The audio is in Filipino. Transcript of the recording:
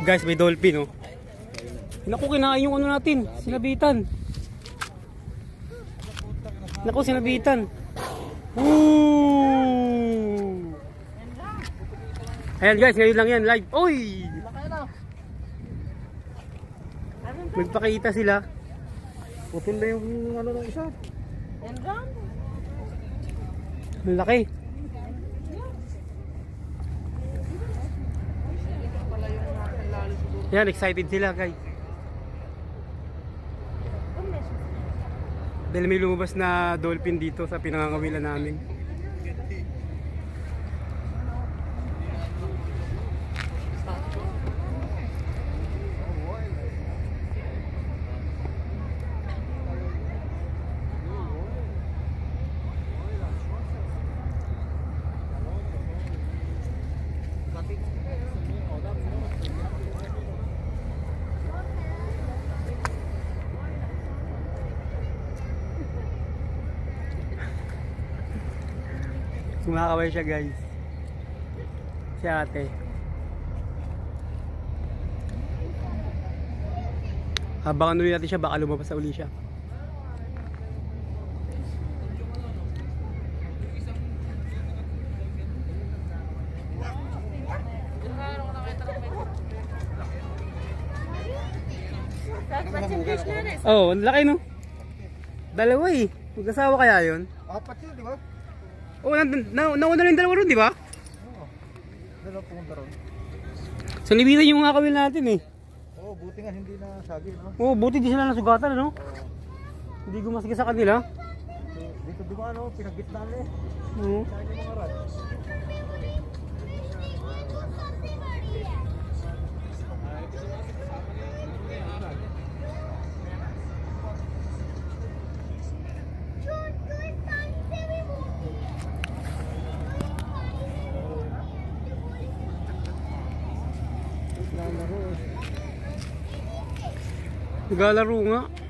Guys, may dolphin, oh. Naku, kinain yung ano natin, sinabitan. Naku, sinabitan. Woo! Ayan guys, ngayon lang yan, live. Oy! Magpakita sila. Putol na yung ano ng isa. Ang laki. Yan, excited sila guys. Dahil may lumabas na dolphin dito sa pinangangawilan namin. Kumakaway siya guys. Si ate. Habang ano natin siya, baka lumabas sa uli siya. Oh, ang laki no? Dalawa eh. Mag-asawa kaya yun? Apat yun, di ba? Oh, nauna na yung dalawa ron, di ba? Oo. Dalawa pumunta ron. So, libitan yung mga kawil natin eh. Oo, buti nga hindi na sagi, no? Oo, buti di sila nasugatan, ano? Hindi gumasige sa kanila. Dito di ba, ano? Pinagitnaan eh. Oo. Saan yung mga rad? Naglalaro nga.